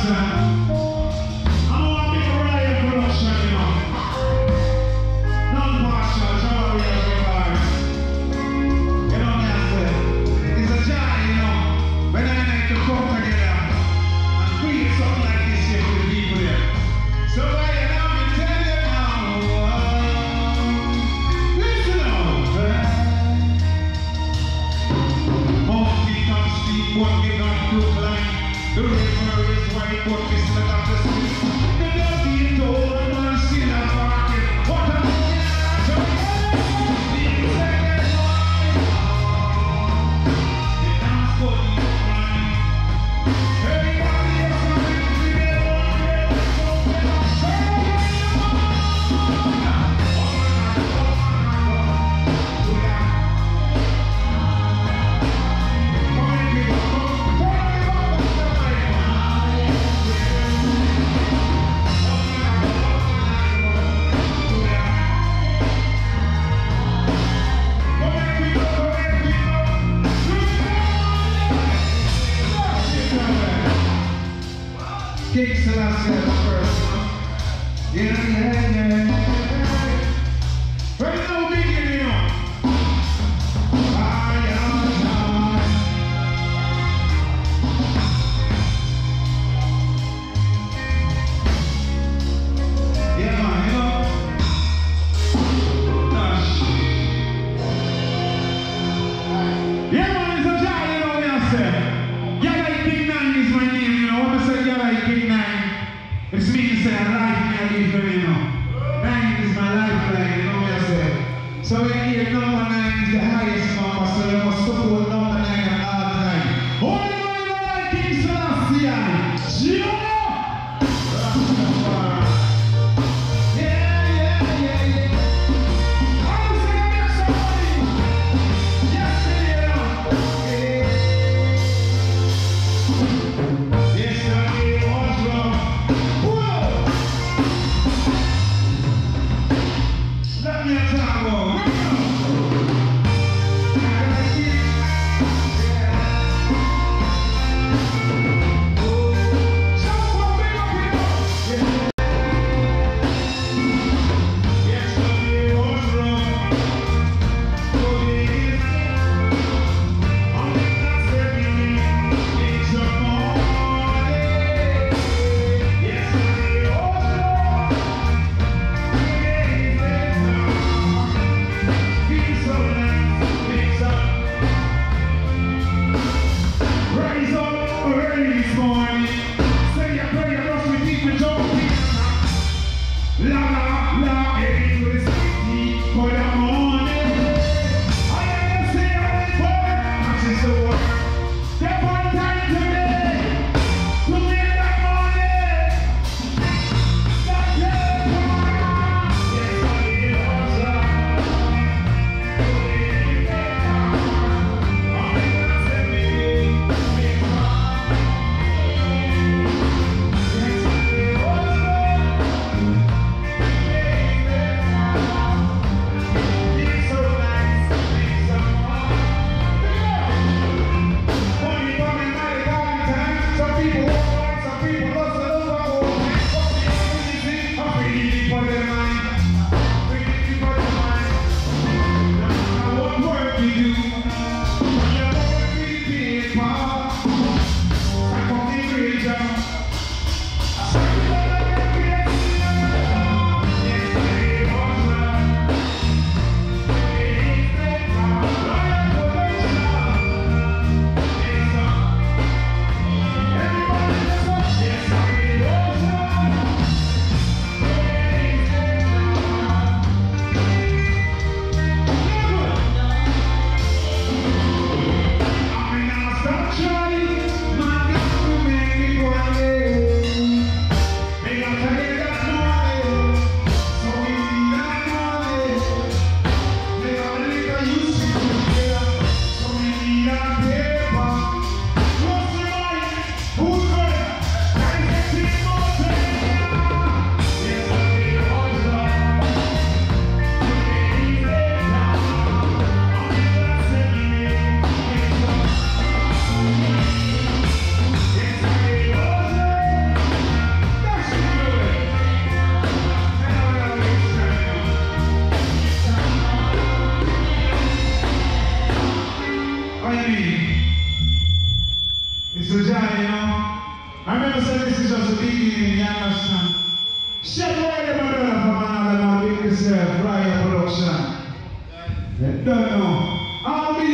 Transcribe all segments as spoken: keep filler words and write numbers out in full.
King Selassie the first, you know? Yeah, yeah, yeah. Right now, big in you know. Ah, yeah, yeah. Yeah, man, you know. Gosh. Yeah, man, it's a joy, you know what I say. Yeah, like King Nine is my name, you know. When I say yeah, like King Nine, it means say I like me, I live for you know. Nine is my lifeline, you know what I say. So when you hear number nine is the highest number, so you must support number nine at all time. Only one you like King Selassie, yeah!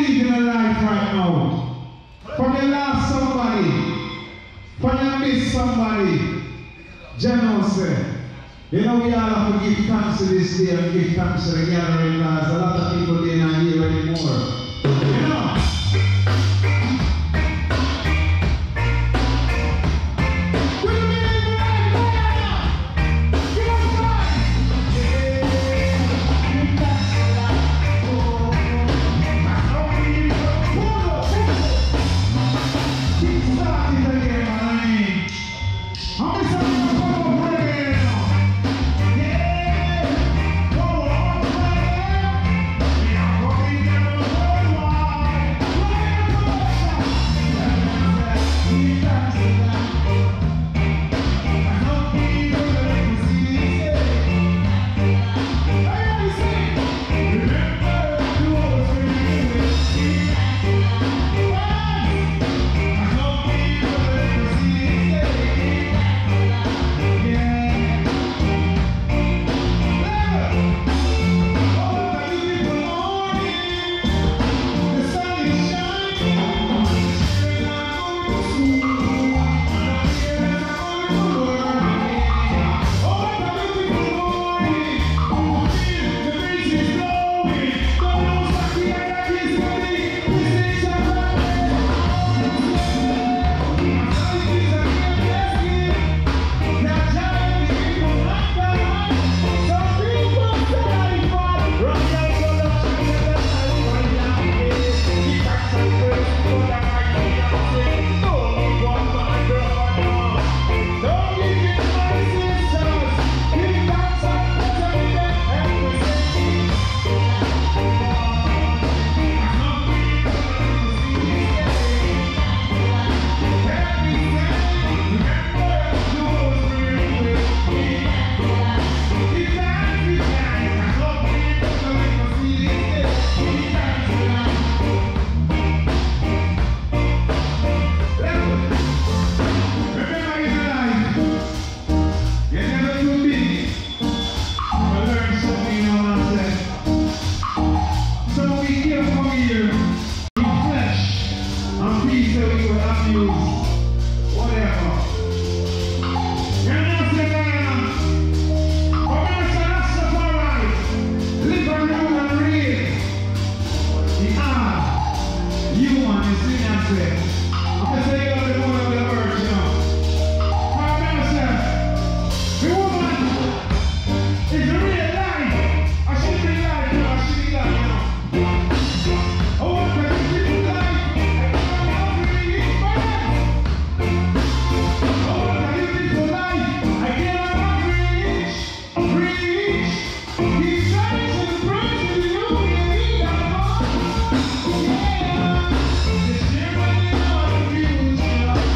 living a life right now, from you lost somebody, from you miss somebody, Jano said, you know we all have to give thanks to this day and give thanks to the gathering because a lot of people they're not here anymore. You know? Yeah.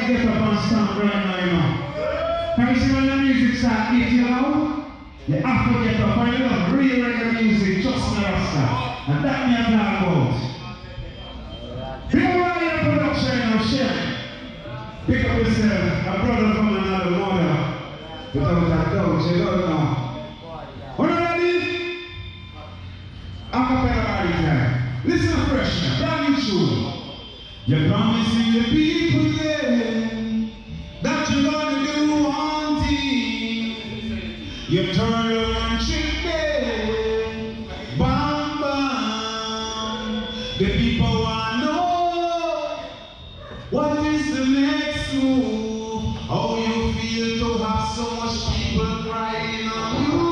to get up and stand right now, you know. Can you see when the music starts hitting you out? You have to get up and you love real reggae music, just me Rasta. And that me I talk about. Big Ryan production, you know, share. Pick up yourself, a brother from another mother. Without a doubt, you don't know. Are you ready? Acapella party time. Listen fresh now, brand new tune. You're promising the people there that you're gonna do one thing. You turn around chicken, bam bam. The people wanna know what is the next move. How you feel to have so much people crying on you.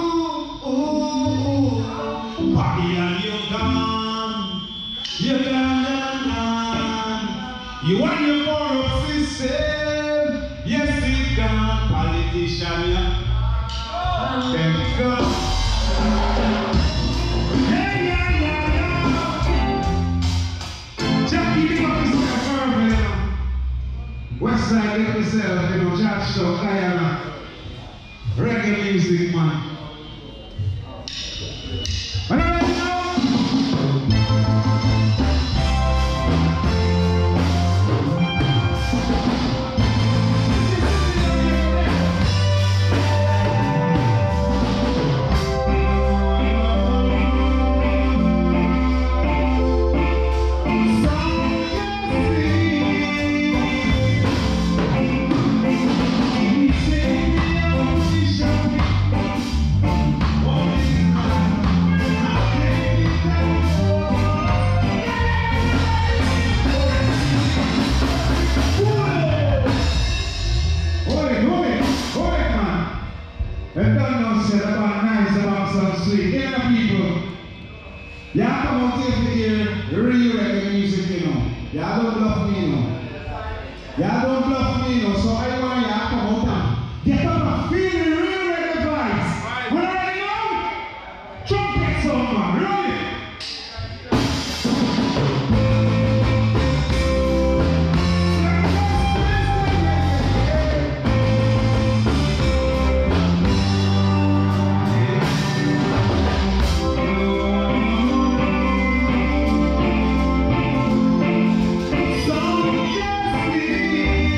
Ooh, party and you're gone, you're gone, gone, gone. You want your corrupt system, yes it's gone. Politician, yeah. Them gone. Hey, yeah, yeah, yeah. Jackie, big up yourself, Marvel, you know. Westside, get yourself, you know, Georgetown, Guyana. Reggae music, man. And I let you know. Y'all come out here to hear real reggae music, you know. Y'all don't bluff me, you know. Y'all don't bluff me, you know. So I want y'all come out and get up and feel the real reggae vibes. When I know, trumpet sound, man. Really? Some just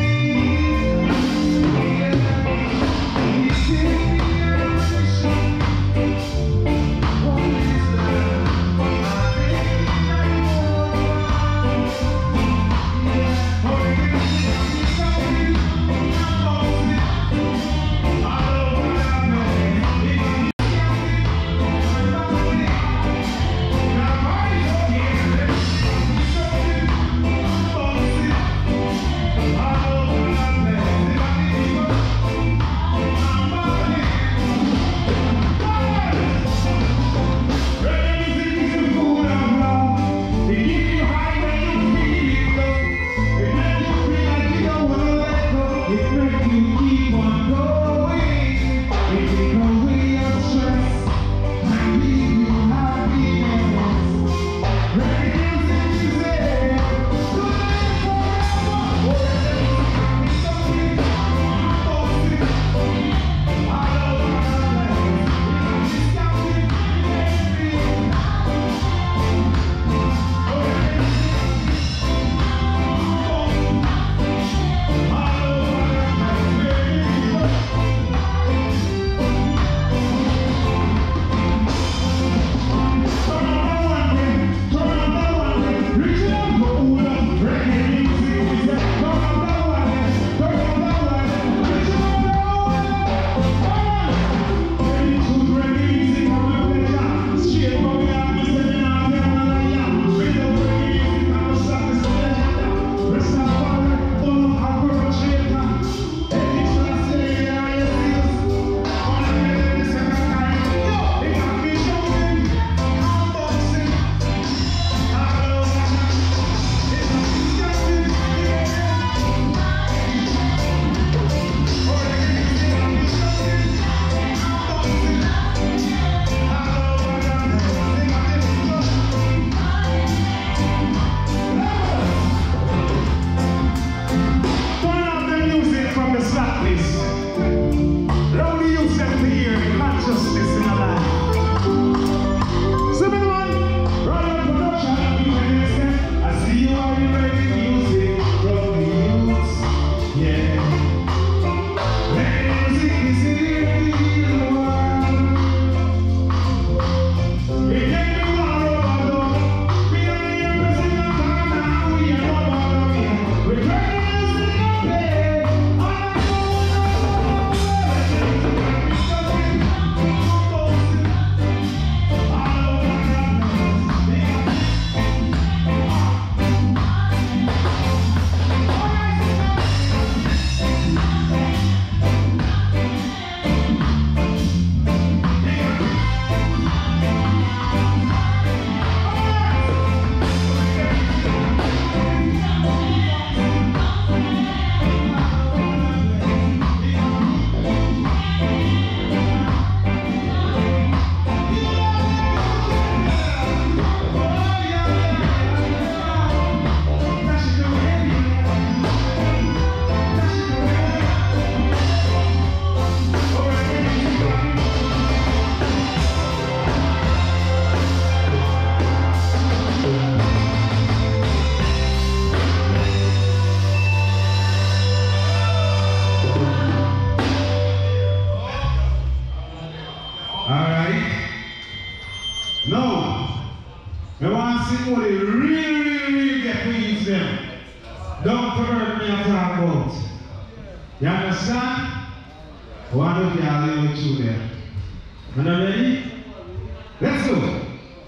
about. You understand? One of you are living through there. Are you ready? Let's go.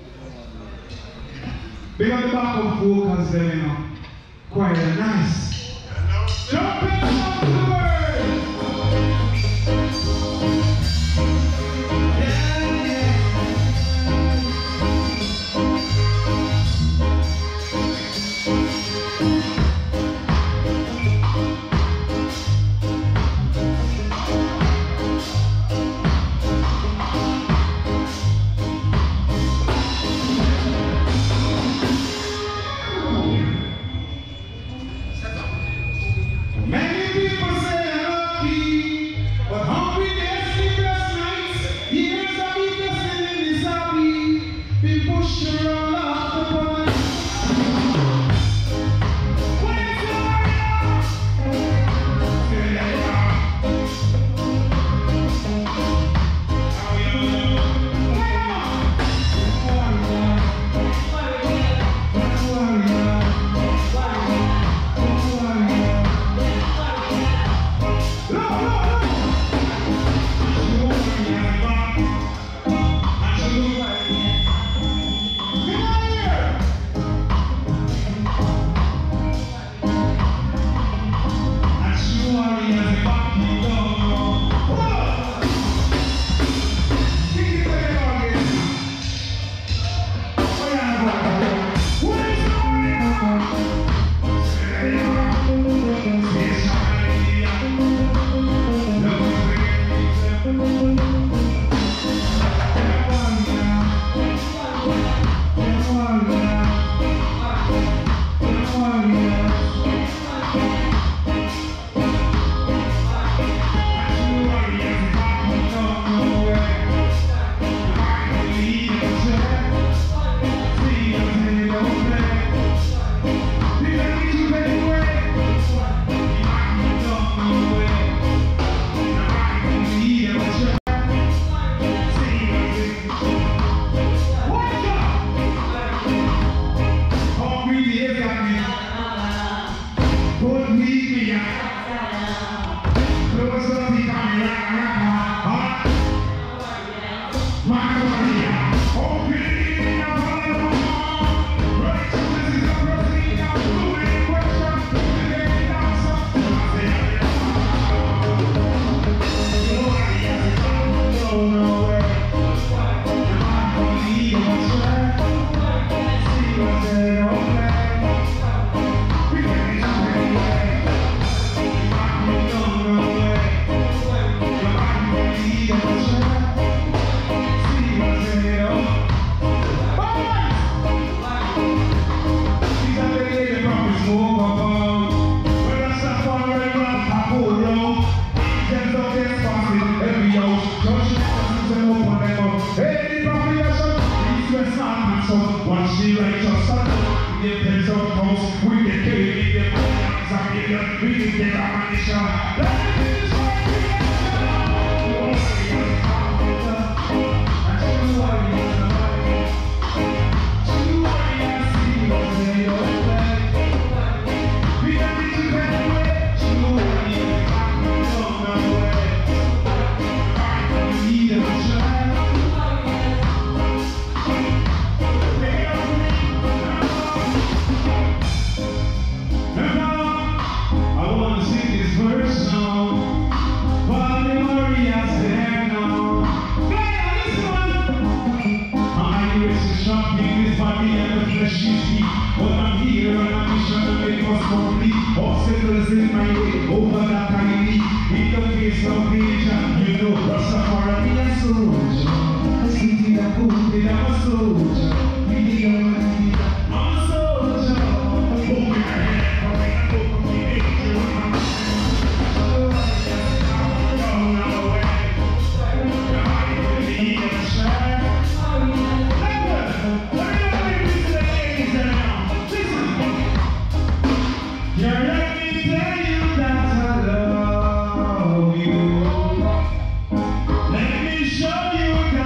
Big up the backup vocals there, you know. Quite nice. Jump in, jump in the world. Show you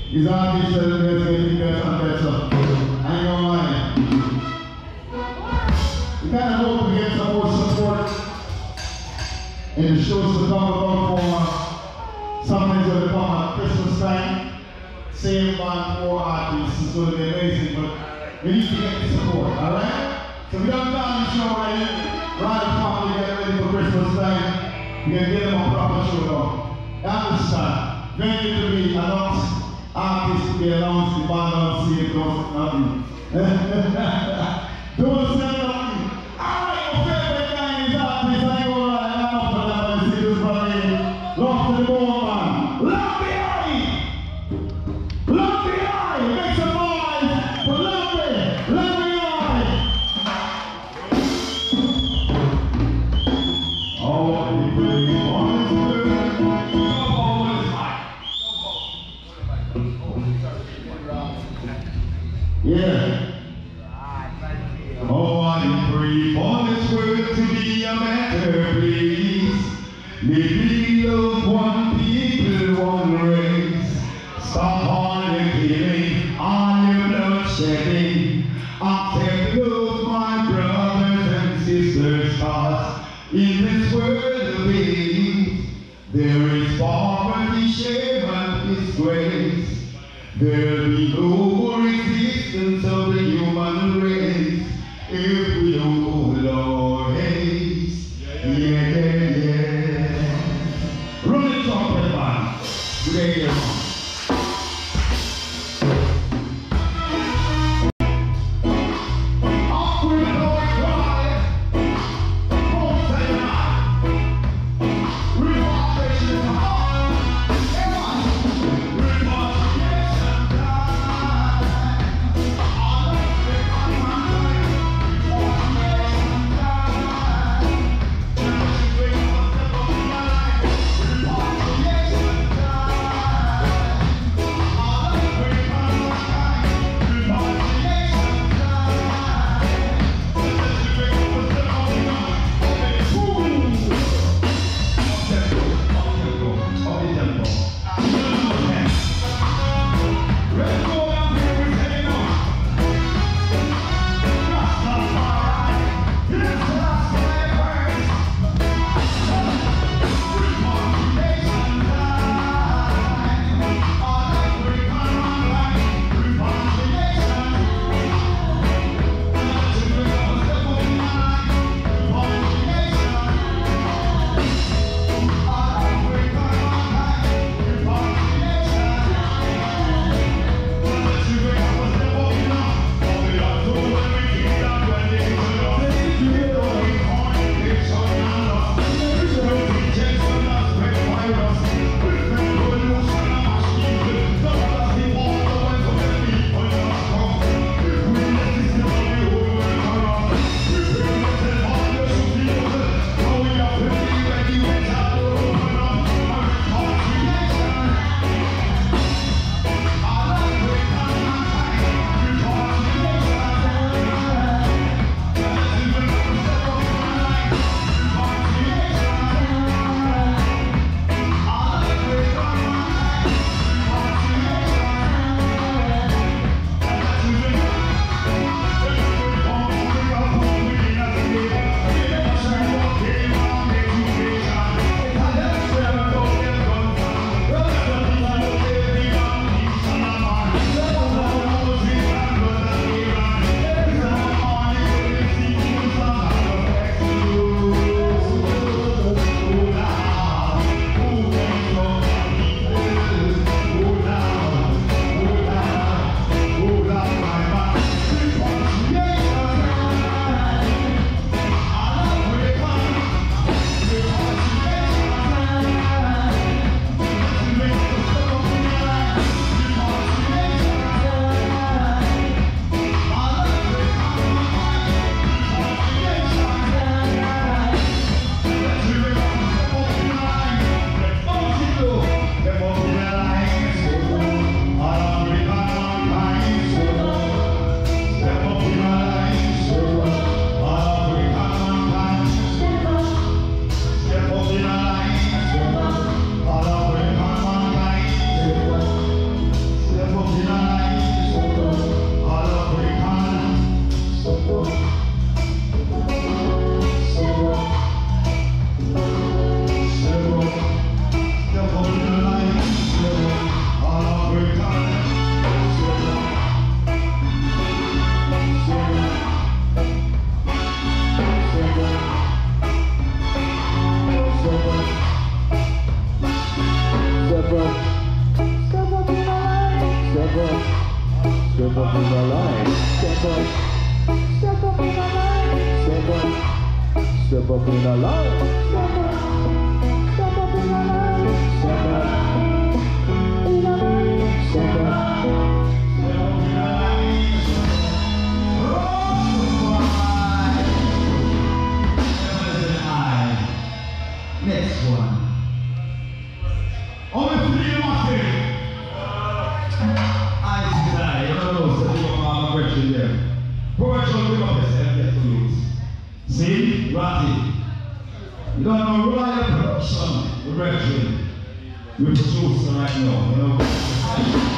His artists are getting better and better. I ain't gonna lie. We kind of hope we get some more support in the shows to come about for something's going to come at Christmas time. Same band, four artists, it's going to be amazing, but we need to get the support, alright? So we don't down the show right here. Right family get ready for Christmas time. We can give them a proper show now. You understand? Venue to be announced, artists to be announced, the band on scene, don't say nothing. Don't say nothing. Alright, my favorite guy is artist, I ain't gonna lie, I'm up for that, but see this brother. Love to the bone, man. Love the eye! Love the eye! Make some noise for Love the Love the eye! Oh, you pretty honest girl. Yeah. Oh, I pray for this world to be a better place. Maybe love one people, one race. Stop all the killing, all the bloodshedding. Accept love, my brothers and sisters, cause in this world of hate, there is poverty, shame and disgrace. There'll be no more existence of the human race if we don't go with our haste. Yeah, yeah, yeah. Run it up, man. Today, Step up in a line. Step up in a line. Step up in a line. Step up. Next one. Only three massive. I see that. You don't know, so you don't have a question there. Provincial, give up yourself, get to use. See? Ratty. You don't know, rely on production. The brethren. We produce right now, you know.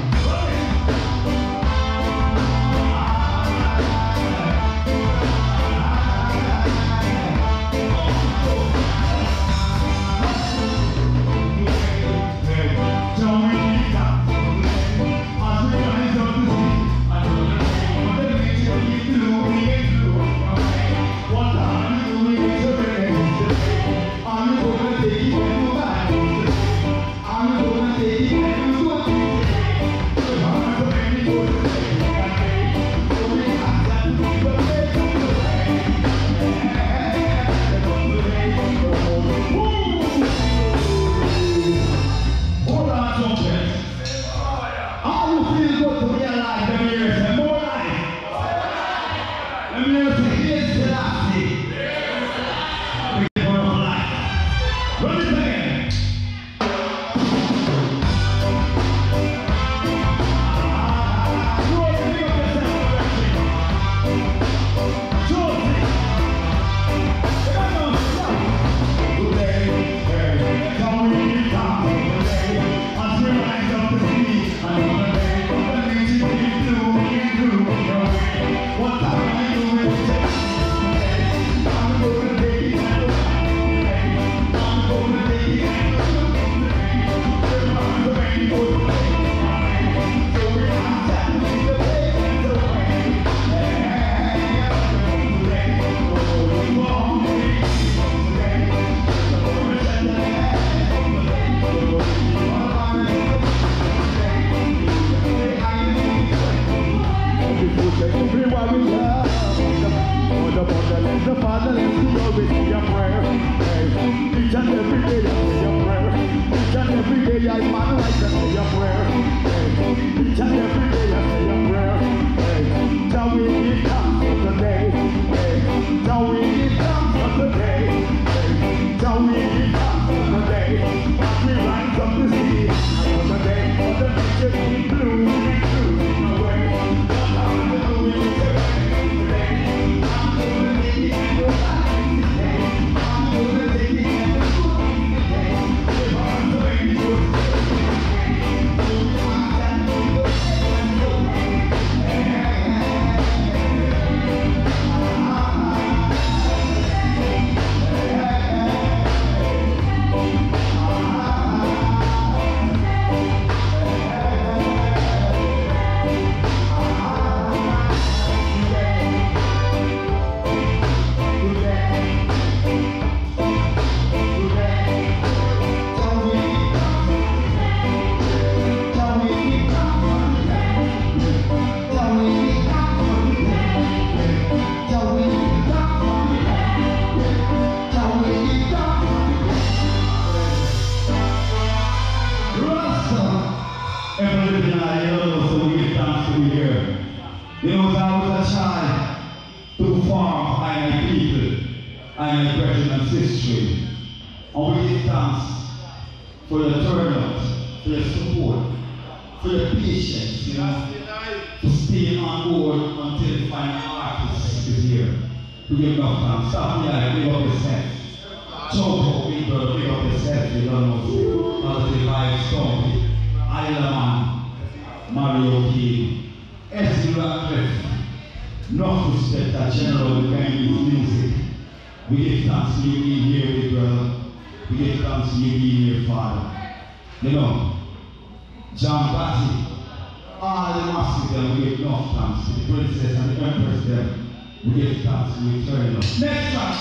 Next track,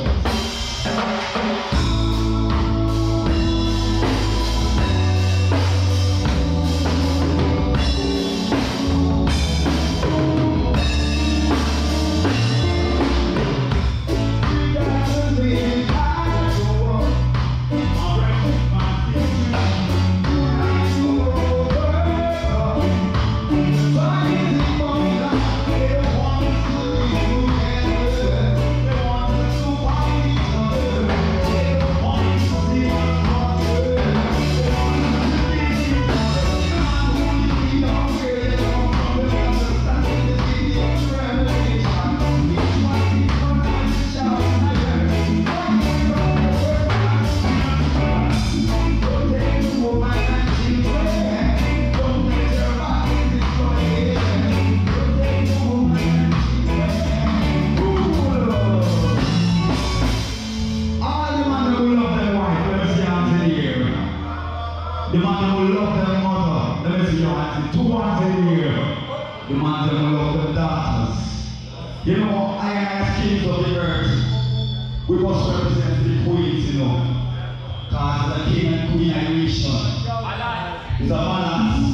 so. dancing, two ones in the air. The man them love the dancers. You know, I as kings of the earth, we must represent the queens, you know. Because the king and queen Iration is a balance.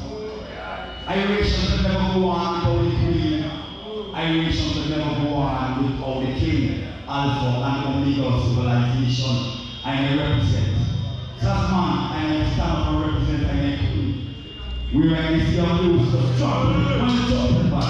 Iration should never go on without the queen. Iration should never go on without the king. Alpha and Omega civilization. I represent. That's man, I stand up and represent I queen. We are in the sea of blues, so struggle, one jump back.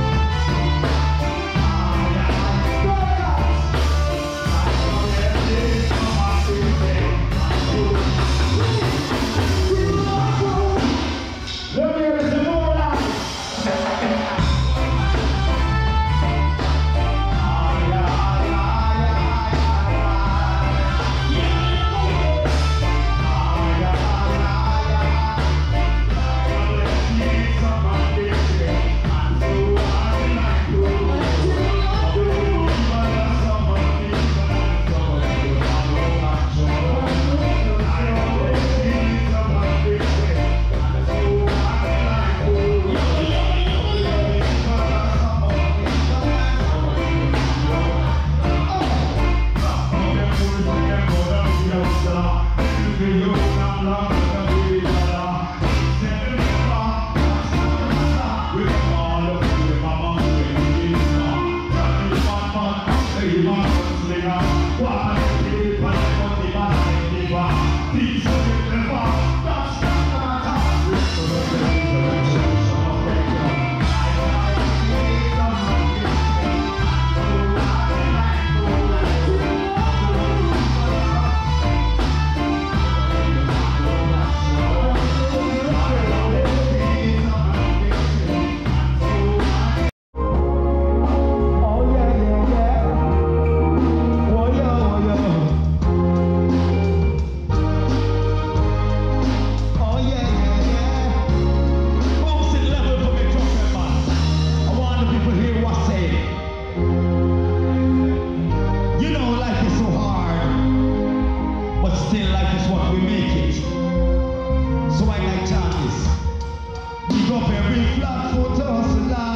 Yeah. up every flat foot hustler.